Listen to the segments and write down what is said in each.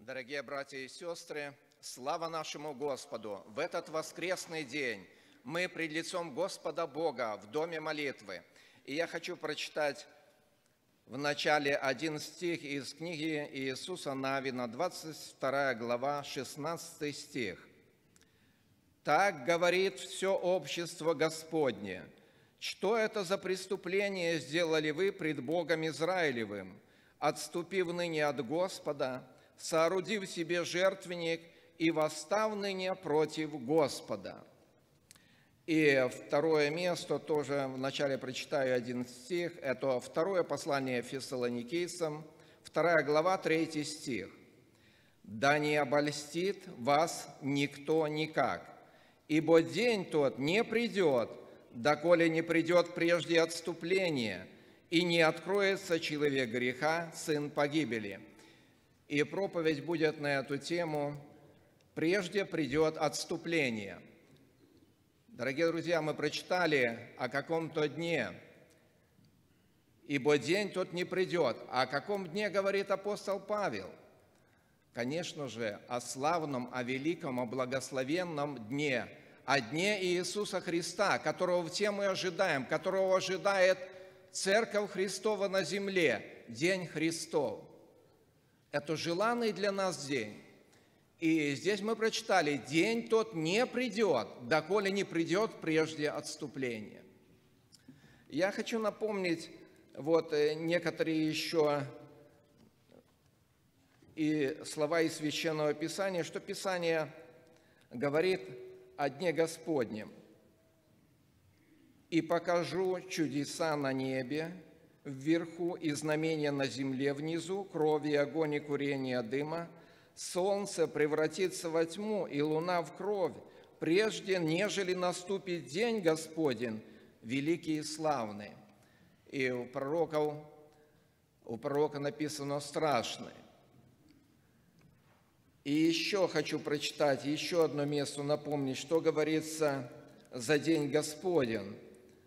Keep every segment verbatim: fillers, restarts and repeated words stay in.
Дорогие братья и сестры, слава нашему Господу! В этот воскресный день мы пред лицом Господа Бога в доме молитвы. И я хочу прочитать в начале один стих из книги Иисуса Навина, двадцать вторая глава, шестнадцатый стих. «Так говорит все общество Господне. Что это за преступление сделали вы пред Богом Израилевым, отступив ныне от Господа, соорудив себе жертвенник и восстав ныне против Господа». И второе место, тоже вначале прочитаю один стих, это второе послание Фессалоникийцам, вторая глава, третий стих. «Да не обольстит вас никто никак, ибо день тот не придет, доколе не придет прежде отступление, и не откроется человек греха, сын погибели». И проповедь будет на эту тему «Прежде придет отступление». Дорогие друзья, мы прочитали о каком-то дне, ибо день тот не придет. А о каком дне говорит апостол Павел? Конечно же, о славном, о великом, о благословенном дне, о дне Иисуса Христа, которого все мы ожидаем, которого ожидает Церковь Христова на земле, День Христов. Это желанный для нас день. И здесь мы прочитали, день тот не придет, доколе не придет прежде отступления. Я хочу напомнить вот некоторые еще и слова из Священного Писания, что Писание говорит о Дне Господнем. «И покажу чудеса на небе, вверху и знамения на земле внизу, кровь и огонь и курение дыма, солнце превратится во тьму и луна в кровь, прежде нежели наступит день Господень, великий и славный». И у пророков, у пророка написано страшное. И еще хочу прочитать, еще одно место напомнить, что говорится за день Господень.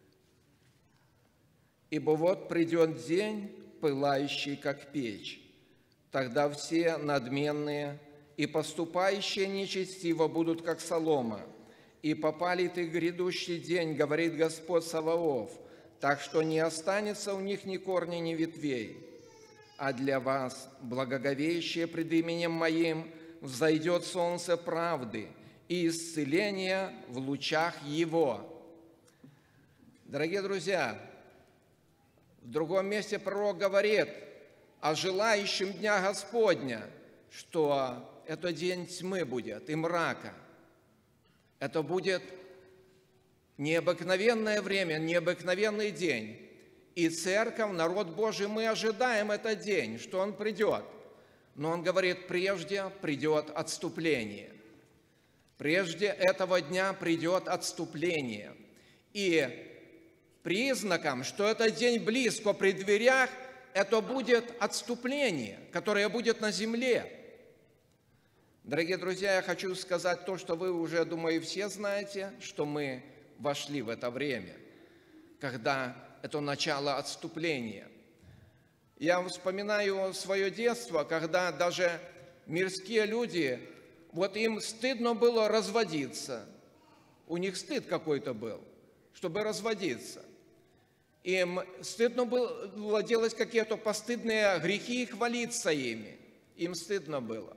«Ибо вот придет день, пылающий, как печь. Тогда все надменные и поступающие нечестиво будут, как солома. И попалит их грядущий день, говорит Господь Саваоф, так что не останется у них ни корня, ни ветвей. А для вас, благоговеющие пред именем Моим, взойдет солнце правды и исцеления в лучах Его». Дорогие друзья, в другом месте пророк говорит о желающем Дня Господня, что это день тьмы будет и мрака. Это будет необыкновенное время, необыкновенный день. И церковь, народ Божий, мы ожидаем этот день, что он придет. Но он говорит, прежде придет отступление. Прежде этого дня придет отступление. И признаком, что этот день близко при дверях, это будет отступление, которое будет на земле. Дорогие друзья, я хочу сказать то, что вы уже, думаю, все знаете, что мы вошли в это время, когда это начало отступления. Я вспоминаю свое детство, когда даже мирские люди, вот им стыдно было разводиться. У них стыд какой-то был, чтобы разводиться. Им стыдно было делать какие-то постыдные грехи и хвалиться ими. Им стыдно было.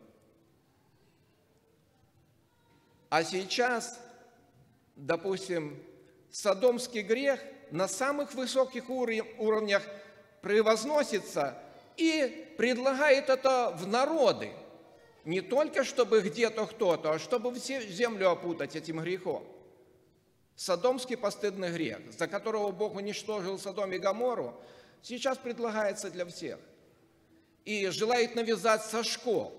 А сейчас, допустим, содомский грех на самых высоких уровнях превозносится и предлагает это в народы. Не только, чтобы где-то кто-то, а чтобы все землю опутать этим грехом. Содомский постыдный грех, за которого Бог уничтожил Содом и Гоморру, сейчас предлагается для всех. И желает навязать со школ.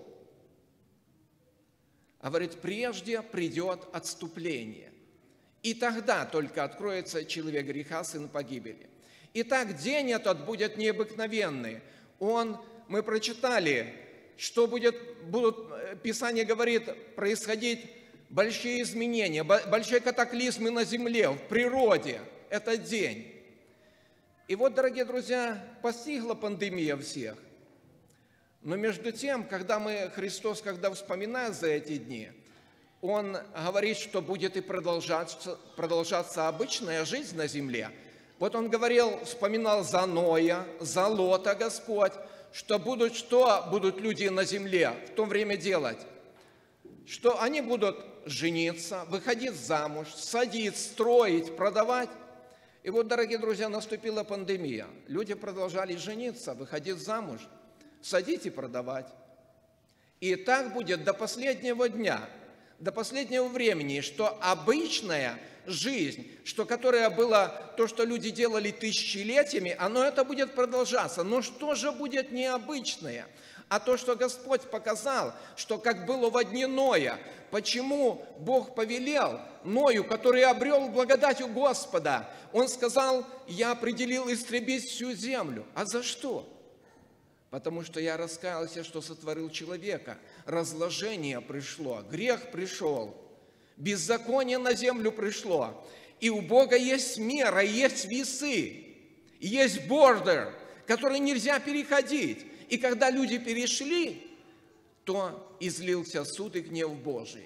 А говорит, прежде придет отступление. И тогда только откроется человек греха, сын погибели. Итак, день этот будет необыкновенный. Он, мы прочитали, что будет, будут, Писание говорит, происходить большие изменения, большие катаклизмы на земле, в природе. Это день. И вот, дорогие друзья, постигла пандемия всех. Но между тем, когда мы, Христос, когда вспоминает за эти дни, Он говорит, что будет и продолжаться, продолжаться обычная жизнь на земле. Вот Он говорил, вспоминал за Ноя, за Лота Господь, что будут, что будут люди на земле в то время делать? Что они будут жениться, выходить замуж, садить, строить, продавать. И вот, дорогие друзья, наступила пандемия. Люди продолжали жениться, выходить замуж, садить и продавать. И так будет до последнего дня, до последнего времени, что обычная жизнь, что которая была, то, что люди делали тысячелетиями, оно это будет продолжаться. Но что же будет необычное? А то, что Господь показал, что как было во дни Ноя, почему Бог повелел Ною, который обрел благодать у Господа, Он сказал, я определил истребить всю землю. А за что? Потому что я раскаялся, что сотворил человека. Разложение пришло, грех пришел, беззаконие на землю пришло. И у Бога есть мера, есть весы, есть бордер, который нельзя переходить. И когда люди перешли, то излился суд и гнев Божий.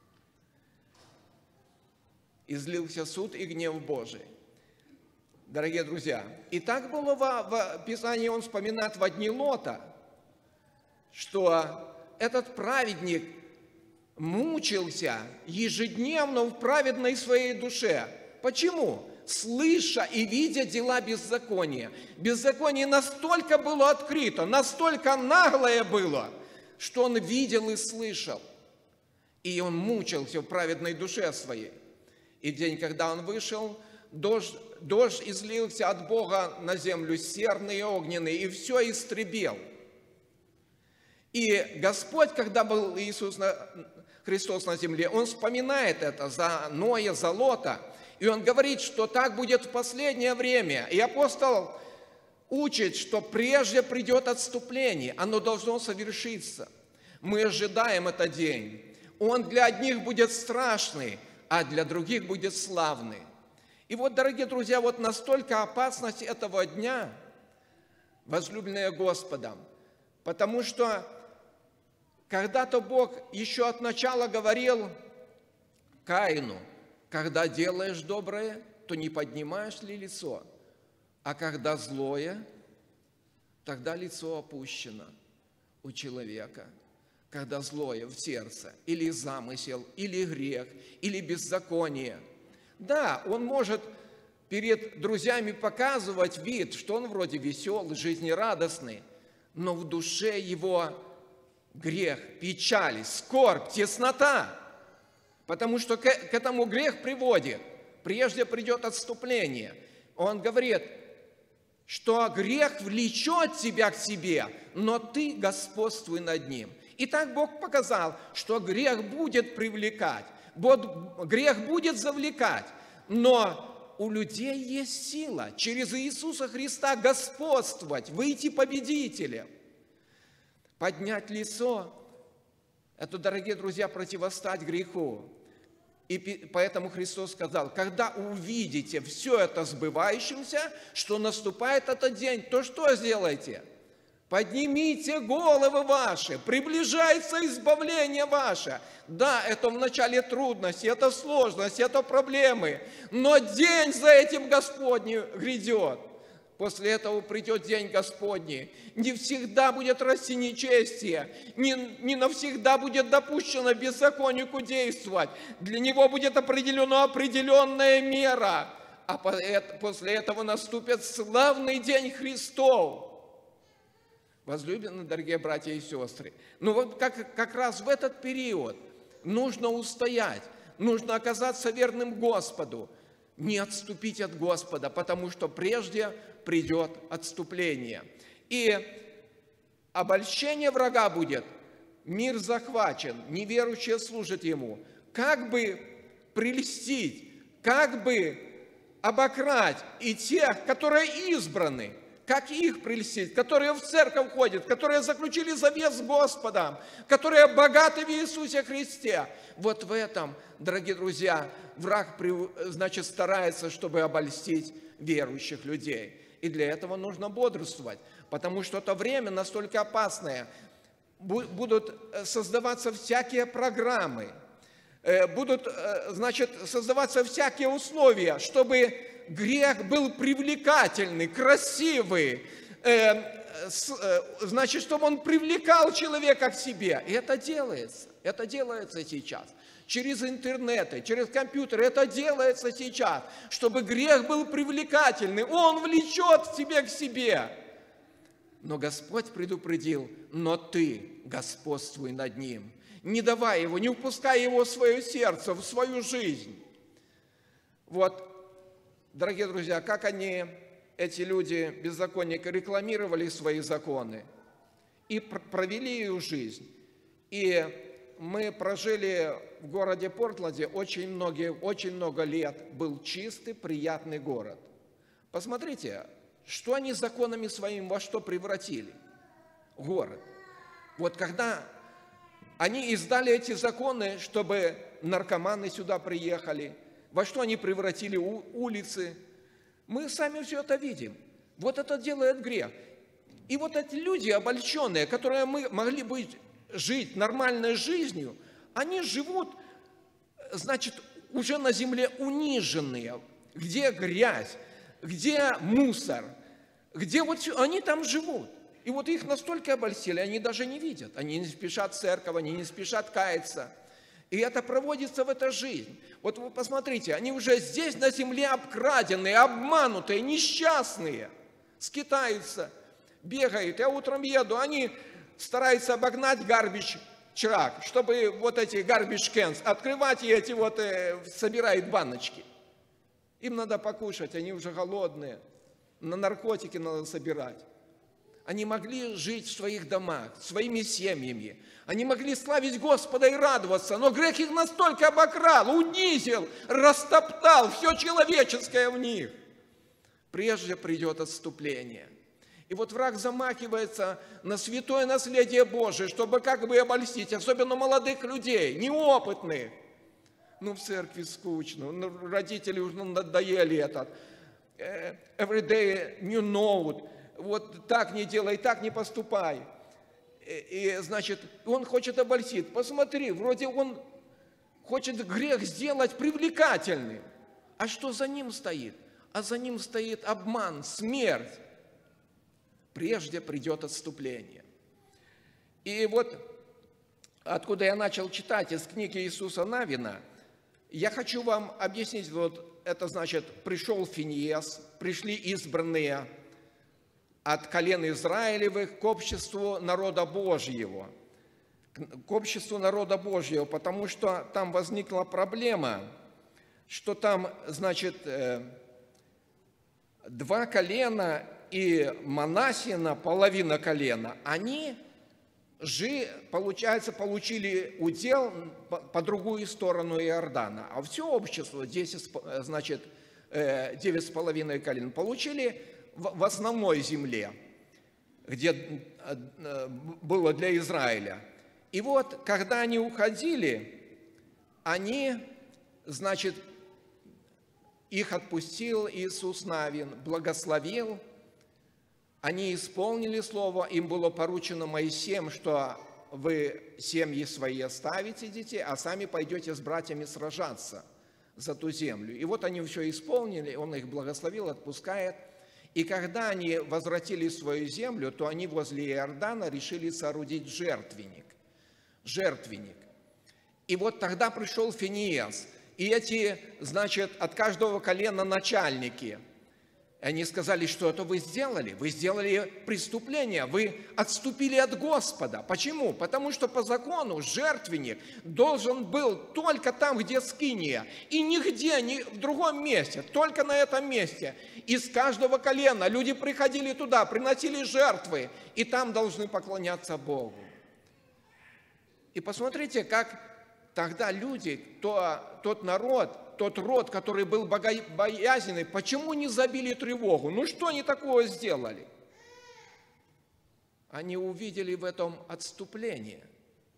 Излился суд и гнев Божий. Дорогие друзья, и так было в, в Писании, он вспоминает во дни Лота, что этот праведник мучился ежедневно в праведной своей душе. Почему? Слыша и видя дела беззакония. Беззаконие настолько было открыто, настолько наглое было, что он видел и слышал. И он мучился в праведной душе своей. И в день, когда он вышел, дождь, дождь излился от Бога на землю, серный и огненный, и все истребил. И Господь, когда был Иисус Христос на земле, Он вспоминает это за Ноя, за Лота, и Он говорит, что так будет в последнее время. И апостол учит, что прежде придет отступление, оно должно совершиться. Мы ожидаем этот день. Он для одних будет страшный, а для других будет славный. И вот, дорогие друзья, вот настолько опасность этого дня, возлюбленные Господом, потому что когда-то Бог еще от начала говорил Каину, когда делаешь доброе, то не поднимаешь ли лицо, а когда злое, тогда лицо опущено у человека. Когда злое в сердце, или замысел, или грех, или беззаконие. Да, он может перед друзьями показывать вид, что он вроде веселый, жизнерадостный, но в душе его грех, печаль, скорбь, теснота. Потому что к этому грех приводит. Прежде придет отступление. Он говорит, что грех влечет тебя к себе, но ты господствуй над ним. И так Бог показал, что грех будет привлекать, грех будет завлекать, но у людей есть сила через Иисуса Христа господствовать, выйти победителем, поднять лицо. Это, дорогие друзья, противостать греху. И поэтому Христос сказал, когда увидите все это сбывающимся, что наступает этот день, то что сделайте? Поднимите головы ваши, приближается избавление ваше. Да, это вначале трудности, это сложности, это проблемы, но день за этим Господний грядет. После этого придет день Господний. Не всегда будет расти нечестие, не, не навсегда будет допущено беззаконнику действовать. Для него будет определена определенная мера, а после этого наступит славный день Христов. Возлюбленные, дорогие братья и сестры, ну вот как, как раз в этот период нужно устоять, нужно оказаться верным Господу, не отступить от Господа, потому что прежде придет отступление. И обольщение врага будет, мир захвачен, неверующие служат ему. Как бы прельстить, как бы обократь и тех, которые избраны, как их прельстить, которые в церковь ходят, которые заключили завет с Господом, которые богаты в Иисусе Христе. Вот в этом, дорогие друзья, враг, значит, старается, чтобы обольстить верующих людей. И для этого нужно бодрствовать. потому что это время настолько опасное. Будут создаваться всякие программы, будут, значит, создаваться всякие условия, чтобы грех был привлекательный, красивый, значит, чтобы он привлекал человека к себе. И это делается, это делается сейчас. Через интернеты, через компьютеры это делается сейчас, чтобы грех был привлекательный, он влечет тебя к себе. Но Господь предупредил: но ты господствуй над ним. Не давай его, не впускай его в свое сердце, в свою жизнь. Вот, дорогие друзья, как они, эти люди, беззаконники, рекламировали свои законы и провели их жизнь. И мы прожили в городе Портленде очень, многие, очень много лет, был чистый, приятный город. Посмотрите, что они законами своими во что превратили город. Вот когда они издали эти законы, чтобы наркоманы сюда приехали, во что они превратили улицы, мы сами все это видим. Вот это делает грех. И вот эти люди обольщенные, которые мы могли бы жить нормальной жизнью, они живут, значит, уже на земле униженные, где грязь, где мусор, где вот они там живут. И вот их настолько обольстили, они даже не видят. Они не спешат в церковь, они не спешат каяться. И это проводится в этой жизни. Вот вы посмотрите, они уже здесь на земле обкраденные, обманутые, несчастные. Скитаются, бегают. Я утром еду, они стараются обогнать гарбич трак, чтобы вот эти гарбич кэнс открывать, и эти вот э, собирают баночки. Им надо покушать, они уже голодные. На наркотики надо собирать. Они могли жить в своих домах, своими семьями. Они могли славить Господа и радоваться, но грех их настолько обокрал, унизил, растоптал все человеческое в них. Прежде придет отступление. И вот враг замахивается на святое наследие Божие, чтобы как бы обольстить, особенно молодых людей, неопытных. Ну, в церкви скучно, ну, родители уже надоели этот. Every day new note. Вот так не делай, так не поступай. И, и, значит, он хочет обольстить. Посмотри, вроде он хочет грех сделать привлекательным. А что за ним стоит? А за ним стоит обман, смерть. Прежде придет отступление. И вот откуда я начал читать из книги Иисуса Навина, я хочу вам объяснить, вот это значит, пришел Финиес, пришли избранные от колен Израилевых к обществу народа Божьего, к обществу народа Божьего, потому что там возникла проблема, что там, значит, два колена и Манассина, половина колена, они же, получается, получили удел по, по другую сторону Иордана, а все общество, десять, значит, девять с половиной колен, получили в основной земле, где было для Израиля. И вот, когда они уходили, они, значит, их отпустил Иисус Навин, благословил, они исполнили слово, им было поручено Моисеем, что вы семьи свои оставите детей, а сами пойдете с братьями сражаться за ту землю. И вот они все исполнили, он их благословил, отпускает. И когда они возвратились в свою землю, то они возле Иордана решили соорудить жертвенник. Жертвенник. И вот тогда пришел Финиес. И эти, значит, от каждого колена начальники. Они сказали, что это вы сделали. Вы сделали преступление, вы отступили от Господа. Почему? Потому что по закону жертвенник должен был только там, где скиния, и нигде, ни в другом месте, только на этом месте. Из каждого колена люди приходили туда, приносили жертвы, и там должны поклоняться Богу. И посмотрите, как тогда люди, то, тот народ, тот род, который был богобоязненный, почему не забили тревогу? Ну что они такого сделали? Они увидели в этом отступление.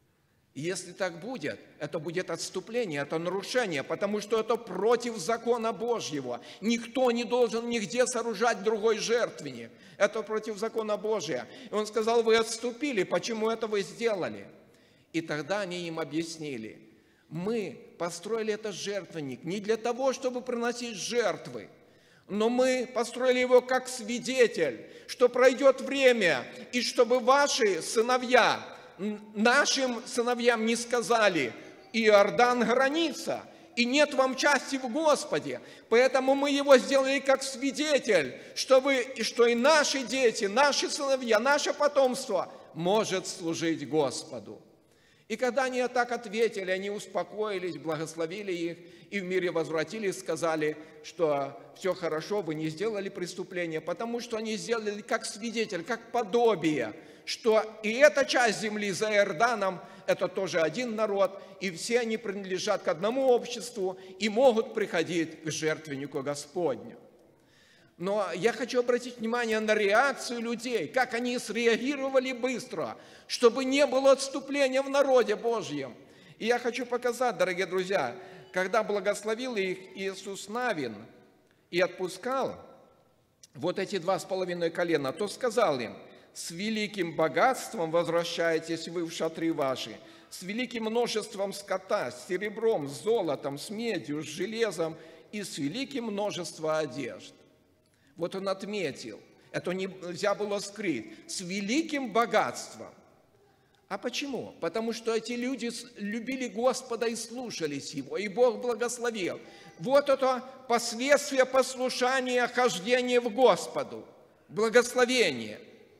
И если так будет, это будет отступление, это нарушение, потому что это против закона Божьего. Никто не должен нигде сооружать другой жертвенник. Это против закона Божия. И он сказал: вы отступили, почему это вы сделали? И тогда они им объяснили: мы построили этот жертвенник не для того, чтобы приносить жертвы, но мы построили его как свидетель, что пройдет время, и чтобы ваши сыновья нашим сыновьям не сказали: Иордан граница, и нет вам части в Господе. Поэтому мы его сделали как свидетель, чтобы, что и наши дети, наши сыновья, наше потомство может служить Господу. И когда они так ответили, они успокоились, благословили их, и в мире возвратились, сказали, что все хорошо, вы не сделали преступление, потому что они сделали как свидетель, как подобие, что и эта часть земли за Иорданом – это тоже один народ, и все они принадлежат к одному обществу и могут приходить к жертвеннику Господню. Но я хочу обратить внимание на реакцию людей, как они среагировали быстро, чтобы не было отступления в народе Божьем. И я хочу показать, дорогие друзья, когда благословил их Иисус Навин и отпускал вот эти два с половиной колена, то сказал им: с великим богатством возвращаетесь вы в шатры ваши, с великим множеством скота, с серебром, с золотом, с медью, с железом и с великим множеством одежд. Вот он отметил, это нельзя было скрыть, с великим богатством. А почему? Потому что эти люди любили Господа и слушались Его, и Бог благословил. Вот это последствие послушания, хождения в Господу, благословение.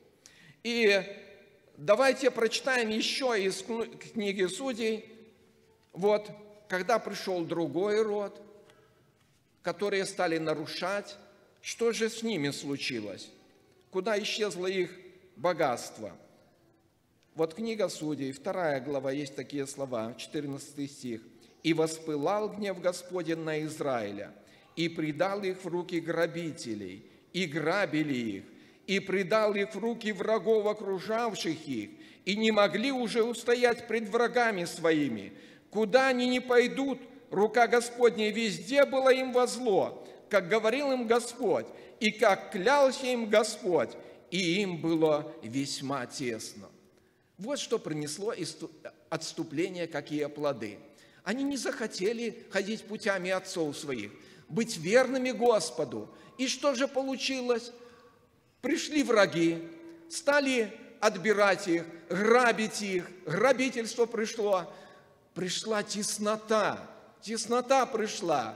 И давайте прочитаем еще из книги Судей, вот, когда пришел другой род, которые стали нарушать, что же с ними случилось? Куда исчезло их богатство? Вот книга Судей, вторая глава, есть такие слова, четырнадцатый стих. «И воспылал гнев Господень на Израиля, и предал их в руки грабителей, и грабили их, и предал их в руки врагов, окружавших их, и не могли уже устоять пред врагами своими. Куда они ни пойдут, рука Господня везде была им во зло, как говорил им Господь, и как клялся им Господь, и им было весьма тесно». Вот что принесло отступление, какие плоды. Они не захотели ходить путями отцов своих, быть верными Господу. И что же получилось? Пришли враги, стали отбирать их, грабить их, грабительство пришло. Пришла теснота, теснота пришла.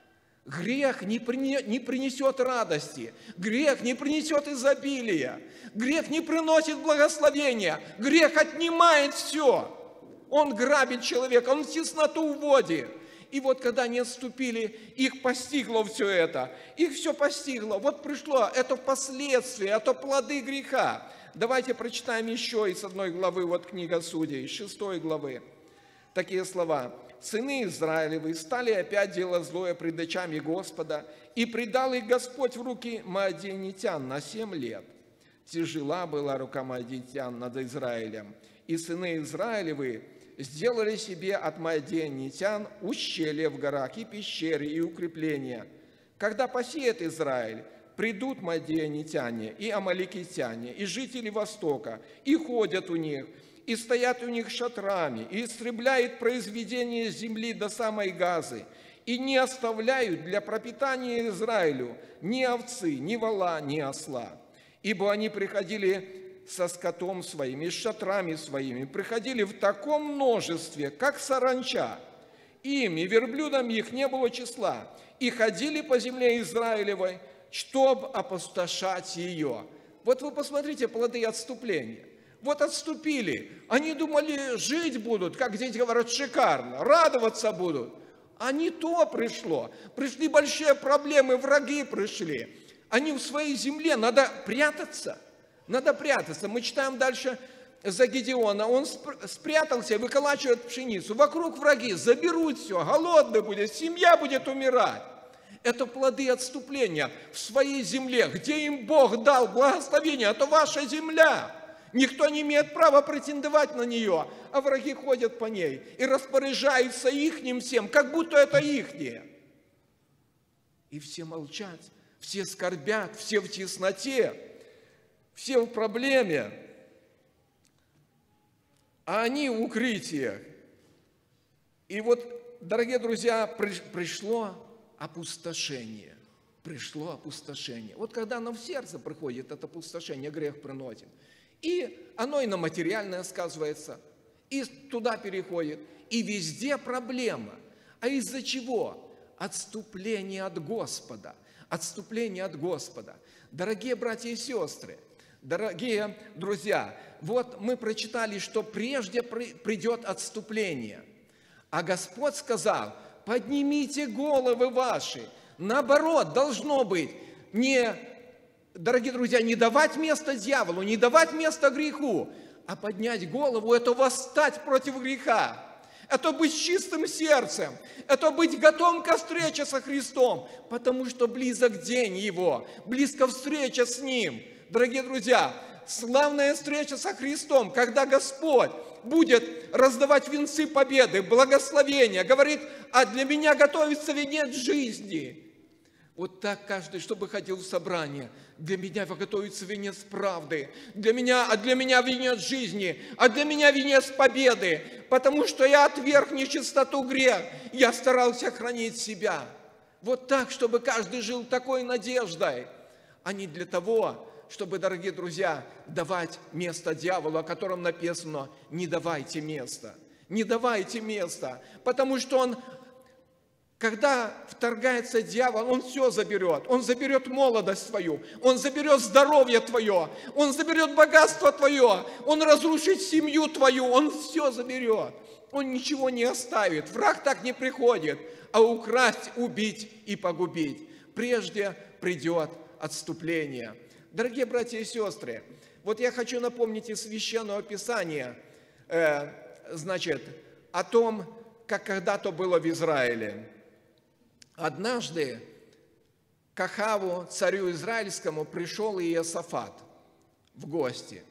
Грех не принесет радости, грех не принесет изобилия, грех не приносит благословения, грех отнимает все. Он грабит человека, он в тесноту уводит. И вот когда они отступили, их постигло все это, их все постигло. Вот пришло это последствия, это плоды греха. Давайте прочитаем еще из одной главы, вот книга Судей, шестой главы, такие слова. «Сыны Израилевы стали опять делать злое пред очами Господа, и предал их Господь в руки маадианитян на семь лет. Тяжела была рука маадианитян над Израилем, и сыны Израилевы сделали себе от маадианитян ущелья в горах, и пещеры, и укрепления. Когда посеет Израиль, придут маадианитяне, и амаликитяне, и жители Востока, и ходят у них, и стоят у них шатрами, и истребляют произведение земли до самой Газы, и не оставляют для пропитания Израилю ни овцы, ни вола, ни осла. Ибо они приходили со скотом своим и с шатрами своими, приходили в таком множестве, как саранча. Им и верблюдам их не было числа, и ходили по земле Израилевой, чтобы опустошать ее». Вот вы посмотрите плоды отступления. Вот отступили. Они думали, жить будут, как дети говорят, шикарно, радоваться будут. А не то пришло. Пришли большие проблемы, враги пришли. Они в своей земле, надо прятаться. Надо прятаться. Мы читаем дальше за Гедеона. Он спрятался, выколачивает пшеницу. Вокруг враги, заберут все, голодный будет, семья будет умирать. Это плоды отступления в своей земле, где им Бог дал благословение. Это ваша земля. Никто не имеет права претендовать на нее, а враги ходят по ней и распоряжаются ихним всем, как будто это ихнее. И все молчат, все скорбят, все в тесноте, все в проблеме, а они в укрытиях. И вот, дорогие друзья, пришло опустошение. Пришло опустошение. Вот когда нам в сердце приходит это опустошение, грех приносит. И оно и на материальное сказывается, и туда переходит. И везде проблема. А из-за чего? Отступление от Господа. Отступление от Господа. Дорогие братья и сестры, дорогие друзья, вот мы прочитали, что прежде придет отступление. А Господь сказал: поднимите головы ваши. Наоборот, должно быть не, дорогие друзья, не давать место дьяволу, не давать место греху, а поднять голову – это восстать против греха. Это быть с чистым сердцем, это быть готовым ко встрече со Христом, потому что близок день Его, близко встреча с Ним. Дорогие друзья, славная встреча со Христом, когда Господь будет раздавать венцы победы, благословения, говорит: а для меня готовится венец жизни. Вот так каждый, чтобы ходил в собрание: для меня готовится венец правды, для меня, а для меня венец жизни, а для меня венец победы, потому что я отверг нечистоту, грех, я старался хранить себя. Вот так, чтобы каждый жил такой надеждой, а не для того, чтобы, дорогие друзья, давать место дьяволу, о котором написано: не давайте места, не давайте места, потому что он... Когда вторгается дьявол, он все заберет. Он заберет молодость твою, он заберет здоровье твое, он заберет богатство твое, он разрушит семью твою, он все заберет. Он ничего не оставит. Враг так не приходит, а украсть, убить и погубить. Прежде придет отступление. Дорогие братья и сестры, вот я хочу напомнить из Священного Писания, э, значит, о том, как когда-то было в Израиле. Однажды к Ахаву, царю израильскому, пришел Иосафат в гости.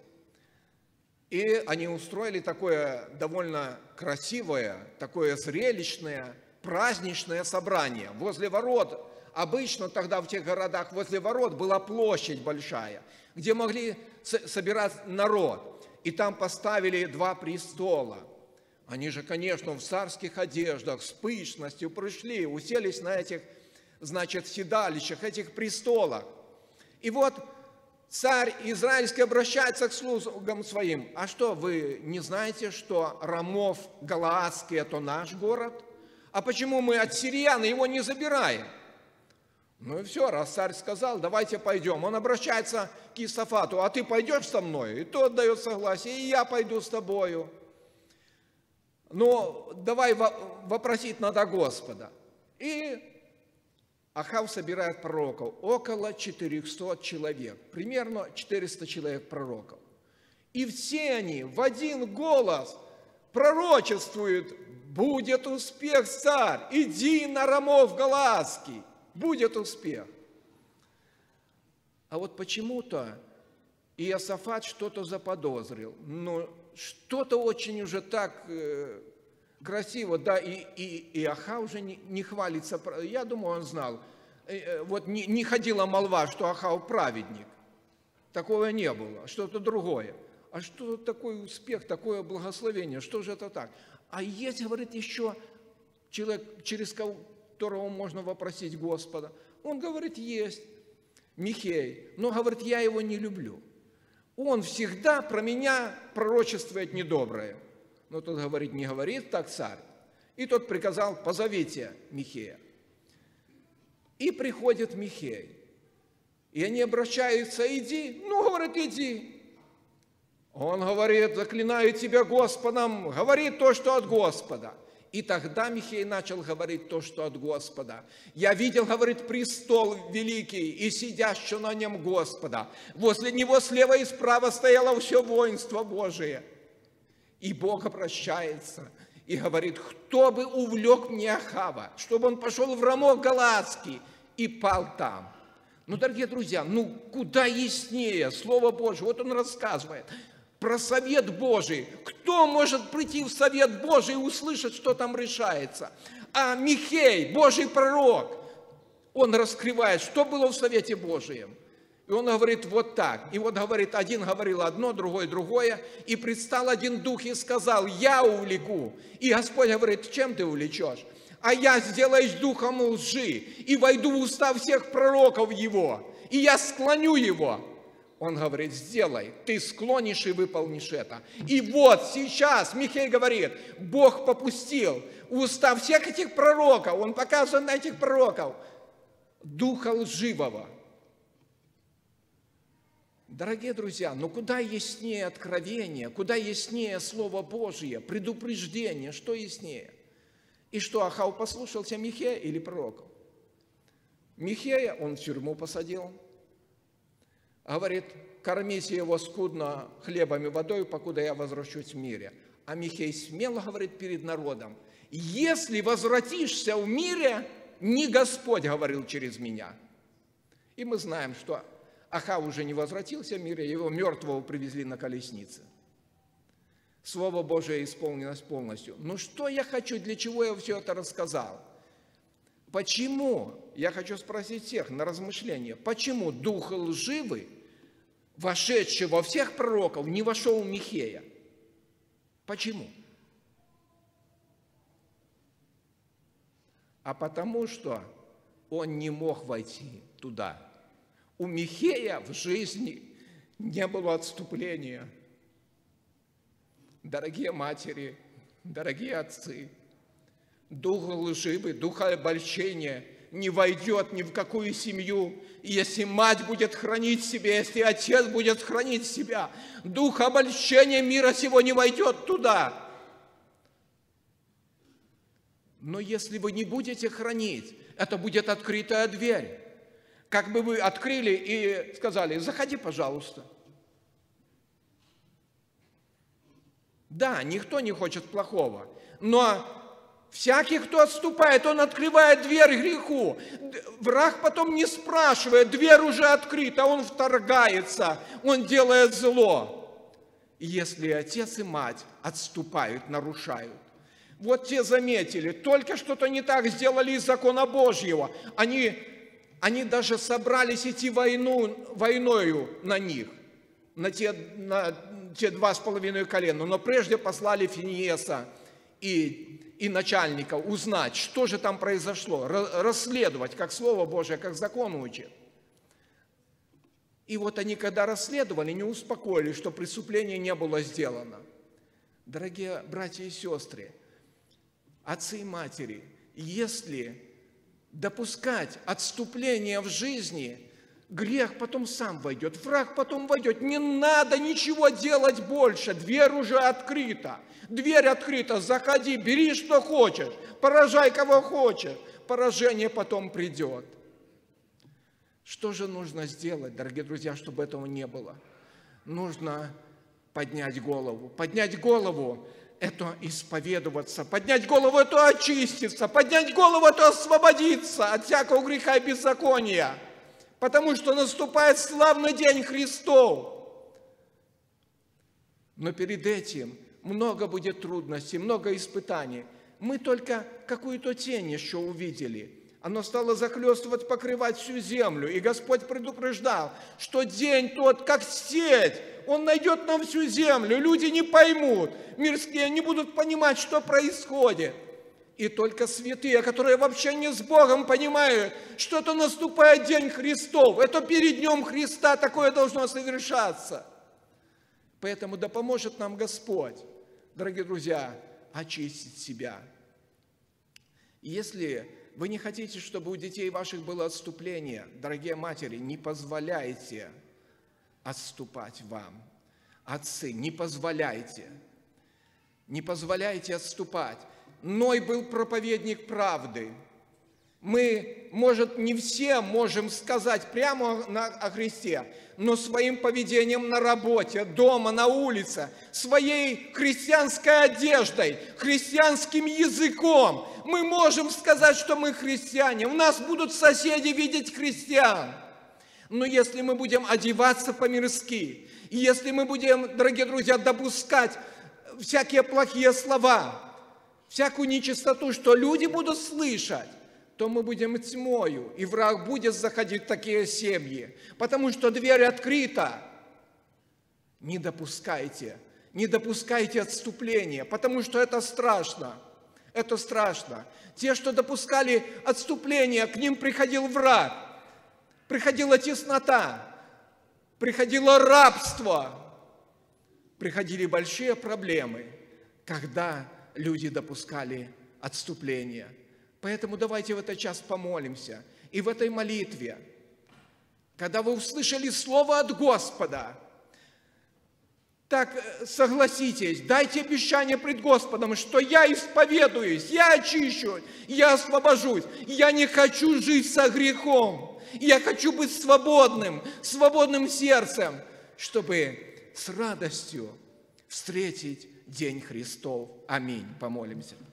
И они устроили такое довольно красивое, такое зрелищное, праздничное собрание. Возле ворот, обычно тогда в тех городах возле ворот была площадь большая, где могли собирать народ. И там поставили два престола. Они же, конечно, в царских одеждах, с пышностью пришли, уселись на этих, значит, седалищах, этих престолах. И вот царь израильский обращается к слугам своим: а что, вы не знаете, что Рамов Галаадский – это наш город? А почему мы от сириян его не забираем? Ну и все, раз царь сказал, давайте пойдем. Он обращается к Иосафату: а ты пойдешь со мной? И тот дает согласие: и я пойду с тобою. Но давай вопросить надо Господа. И Ахав собирает пророков, около четырехсот человек, примерно четыреста человек пророков. И все они в один голос пророчествуют: будет успех, царь, иди на Рамов Галаадский, будет успех. А вот почему-то Иосафат что-то заподозрил, но что-то очень уже так э, красиво, да, и, и, и Ахав уже не, не хвалится. Я думаю, он знал. Э, вот не, не ходила молва, что Ахав праведник. Такого не было, что-то другое. А что такой успех, такое благословение, что же это так? А есть, говорит, еще человек, через которого можно вопросить Господа. Он говорит: есть, Михей, но, говорит, я его не люблю. Он всегда про меня пророчествует недоброе. Но тот говорит: не говорит так царь. И тот приказал: позовите Михея. И приходит Михей. И они обращаются: иди. Ну, говорит, иди. Он говорит: заклинаю тебя Господом, говори то, что от Господа. И тогда Михей начал говорить то, что от Господа. Я видел, говорит, престол великий и сидящего на нем Господа. Возле него слева и справа стояло все воинство Божие. И Бог обращается и говорит: кто бы увлек мне Ахава, чтобы он пошел в Рамов Галаадский и пал там. Ну, дорогие друзья, ну куда яснее Слово Божие. Вот он рассказывает. про совет Божий. Кто может прийти в совет Божий и услышать, что там решается? А Михей, Божий пророк, он раскрывает, что было в совете Божьем. И он говорит вот так. И вот говорит, один говорил одно, другой другое. И предстал один дух и сказал: я увлеку. И Господь говорит: чем ты увлечешь? А я сделаюсь духом лжи и войду в уста всех пророков его. И я склоню его. Он говорит: сделай, ты склонишь и выполнишь это. И вот сейчас Михей говорит: Бог попустил в уста всех этих пророков, он показывает на этих пророков, духа лживого. Дорогие друзья, ну куда яснее откровение, куда яснее Слово Божье, предупреждение, что яснее? И что, Ахав послушался Михея или пророков? Михея он в тюрьму посадил. Говорит: кормите его скудно хлебом и водой, покуда я возвращусь в мире. А Михей смело говорит перед народом: если возвратишься в мире, не Господь говорил через меня. И мы знаем, что Ахав уже не возвратился в мире, его мертвого привезли на колеснице. Слово Божие исполнилось полностью. Но что я хочу, для чего я все это рассказал? Почему, я хочу спросить всех на размышление, почему дух лживый, вошедший во всех пророков, не вошел в Михея? Почему? А потому что он не мог войти туда. У Михея в жизни не было отступления. Дорогие матери, дорогие отцы, дух лживый, дух обольщения не войдет ни в какую семью. И если мать будет хранить себя, если отец будет хранить себя, дух обольщения мира сего не войдет туда. Но если вы не будете хранить, это будет открытая дверь. Как бы вы открыли и сказали: заходи, пожалуйста. Да, никто не хочет плохого, но всякий, кто отступает, он открывает дверь греху. Враг потом не спрашивает, дверь уже открыта, он вторгается, он делает зло. И если отец и мать отступают, нарушают, вот те заметили, только что-то не так сделали из закона Божьего, они, они даже собрались идти войну, войною на них, на те, на те два с половиной колена, но прежде послали Финиеса и, и начальника узнать, что же там произошло, расследовать, как Слово Божие, как закон учит. И вот они, когда расследовали, не успокоились, что преступление не было сделано. Дорогие братья и сестры, отцы и матери, если допускать отступление в жизни, грех потом сам войдет, враг потом войдет. Не надо ничего делать больше, дверь уже открыта. Дверь открыта, заходи, бери, что хочешь, поражай, кого хочешь. Поражение потом придет. Что же нужно сделать, дорогие друзья, чтобы этого не было? Нужно поднять голову. Поднять голову – это исповедоваться. Поднять голову – это очиститься. Поднять голову – это освободиться от всякого греха и беззакония. Потому что наступает славный день Христов. Но перед этим много будет трудностей, много испытаний. Мы только какую-то тень еще увидели. Оно стало захлестывать, покрывать всю землю. И Господь предупреждал, что день тот, как сеть, он найдет нам всю землю. Люди не поймут, мирские не будут понимать, что происходит. И только святые, которые вообще не с Богом, понимают, что это наступает день Христов. Это перед Днем Христа такое должно совершаться. Поэтому да поможет нам Господь, дорогие друзья, очистить себя. Если вы не хотите, чтобы у детей ваших было отступление, дорогие матери, не позволяйте отступать вам. Отцы, не позволяйте. Не позволяйте отступать. Ной был проповедник правды. Мы, может, не все можем сказать прямо о Христе, но своим поведением на работе, дома, на улице, своей христианской одеждой, христианским языком мы можем сказать, что мы христиане. У нас будут соседи видеть христиан. Но если мы будем одеваться по-мирски, и если мы будем, дорогие друзья, допускать всякие плохие слова, всякую нечистоту, что люди будут слышать, то мы будем тьмою, и враг будет заходить в такие семьи, потому что дверь открыта. Не допускайте, не допускайте отступления, потому что это страшно, это страшно. Те, что допускали отступления, к ним приходил враг, приходила теснота, приходило рабство, приходили большие проблемы, когда люди допускали отступления. Поэтому давайте в этот час помолимся. И в этой молитве, когда вы услышали слово от Господа, так согласитесь, дайте обещание пред Господом, что я исповедуюсь, я очищу, я освобожусь. Я не хочу жить со грехом. Я хочу быть свободным, свободным сердцем, чтобы с радостью встретить День Христов. Аминь. Помолимся.